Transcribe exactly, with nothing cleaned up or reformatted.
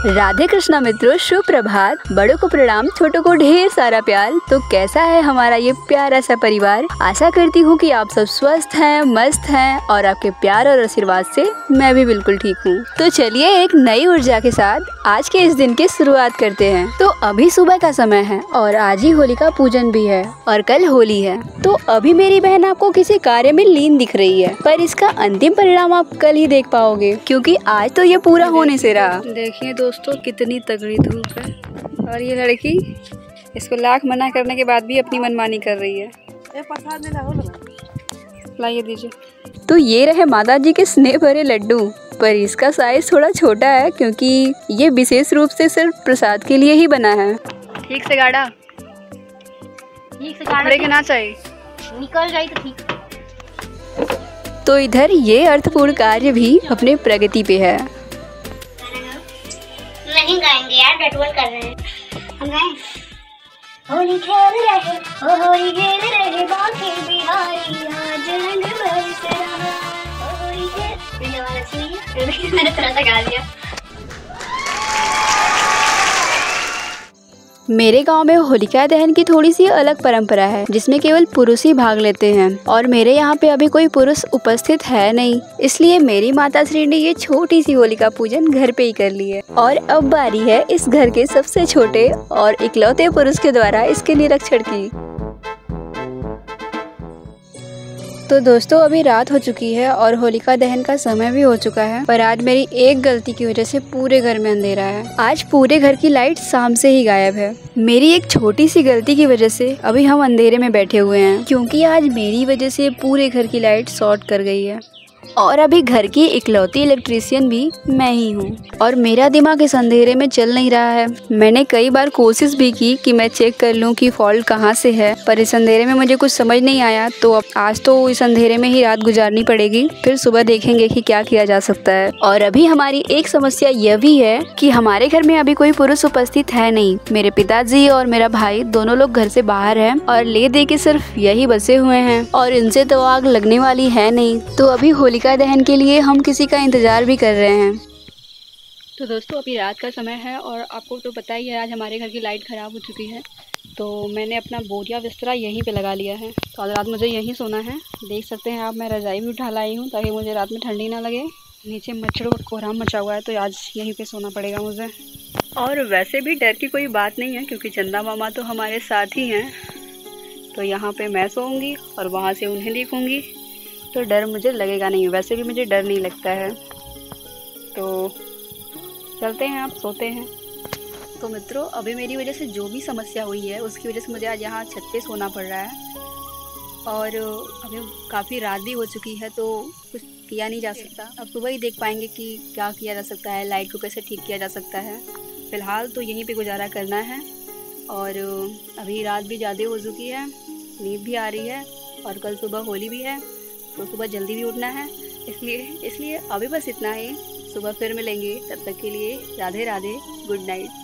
राधे कृष्णा मित्रों, शुभ प्रभात। बड़ों को प्रणाम, छोटों को ढेर सारा प्यार। तो कैसा है हमारा ये प्यारा सा परिवार। आशा करती हूँ कि आप सब स्वस्थ हैं, मस्त हैं और आपके प्यार और आशीर्वाद से मैं भी बिल्कुल ठीक हूँ। तो चलिए एक नई ऊर्जा के साथ आज के इस दिन की शुरुआत करते हैं। तो अभी सुबह का समय है और आज ही होलिका पूजन भी है और कल होली है। तो अभी मेरी बहन आपको किसी कार्य में लीन दिख रही है, पर इसका अंतिम परिणाम आप कल ही देख पाओगे, क्योंकि आज तो ये पूरा होने से रहा। देखिए दोस्तों, कितनी तगड़ी धूप है और ये लड़की इसको लाख मना करने के बाद भी अपनी मनमानी कर रही है। लाइए दीजिए। तो ये रहे माता जी के स्नेह भरे लड्डू, पर इसका साइज थोड़ा छोटा है क्योंकि ये विशेष रूप से सिर्फ प्रसाद के लिए ही बना है। ठीक से गाड़ा, ठीक से गाड़ा के ना चाहिए, निकल जाए तो ठीक। तो इधर ये अर्थपूर्ण कार्य भी अपने प्रगति पे है। नहीं गाएंगे यार, डटवल कर रहे हैं हम। गाएं होली खेल रहे, ओ होली खेल रहे बाकी बिहारी, आज रंग बरस रहा, ओ होली खेल। ये वाला चाहिए, मैंने थोड़ा सा गा दिया। मेरे गांव में होलिका दहन की थोड़ी सी अलग परंपरा है, जिसमें केवल पुरुष ही भाग लेते हैं और मेरे यहाँ पे अभी कोई पुरुष उपस्थित है नहीं, इसलिए मेरी माता श्री ने ये छोटी सी होलिका पूजन घर पे ही कर ली है। और अब बारी है इस घर के सबसे छोटे और इकलौते पुरुष के द्वारा इसके निरीक्षण की। तो दोस्तों, अभी रात हो चुकी है और होलिका दहन का समय भी हो चुका है, पर आज मेरी एक गलती की वजह से पूरे घर में अंधेरा है। आज पूरे घर की लाइट शाम से ही गायब है। मेरी एक छोटी सी गलती की वजह से अभी हम अंधेरे में बैठे हुए हैं, क्योंकि आज मेरी वजह से पूरे घर की लाइट शॉर्ट कर गई है और अभी घर की इकलौती इलेक्ट्रीशियन भी मैं ही हूँ और मेरा दिमाग इस अंधेरे में चल नहीं रहा है। मैंने कई बार कोशिश भी की कि मैं चेक कर लूँ कि फॉल्ट कहाँ से है, पर इस अंधेरे में मुझे कुछ समझ नहीं आया। तो अब आज तो इस अंधेरे में ही रात गुजारनी पड़ेगी, फिर सुबह देखेंगे कि क्या किया जा सकता है। और अभी हमारी एक समस्या यह भी है कि हमारे घर में अभी कोई पुरुष उपस्थित है नहीं। मेरे पिताजी और मेरा भाई दोनों लोग घर से बाहर है और ले दे के सिर्फ यही बसे हुए हैं और इनसे तो आग लगने वाली है नहीं। तो अभी होलिका दहन के लिए हम किसी का इंतजार भी कर रहे हैं। तो दोस्तों, अभी रात का समय है और आपको तो पता ही है आज हमारे घर की लाइट ख़राब हो चुकी है, तो मैंने अपना बोरिया बिस्तरा यहीं पे लगा लिया है। तो आज रात मुझे यहीं सोना है। देख सकते हैं आप, मैं रजाई भी उठा लाई हूँ ताकि मुझे रात में ठंडी ना लगे। नीचे मच्छरों का कोहराम मचा हुआ है, तो आज यहीं पे सोना पड़ेगा मुझे। और वैसे भी डर की कोई बात नहीं है, क्योंकि चंदा मामा तो हमारे साथ ही हैं। तो यहाँ पर मैं सोऊंगी और वहाँ से उन्हें देखूँगी, तो डर मुझे लगेगा नहीं। वैसे भी मुझे डर नहीं लगता है। तो चलते हैं, आप सोते हैं। तो मित्रों, अभी मेरी वजह से जो भी समस्या हुई है उसकी वजह से मुझे आज यहाँ छत पे सोना पड़ रहा है और अभी काफ़ी रात भी हो चुकी है, तो कुछ किया नहीं जा सकता। अब सुबह ही देख पाएंगे कि क्या किया जा सकता है, लाइट को कैसे ठीक किया जा सकता है। फ़िलहाल तो यहीं पे गुजारा करना है और अभी रात भी ज़्यादा हो चुकी है, नींद भी आ रही है और कल सुबह होली भी है, तो सुबह जल्दी भी उठना है। इसलिए इसलिए अभी बस इतना ही। सुबह फिर मिलेंगे, तब तक के लिए राधे राधे, गुड नाइट।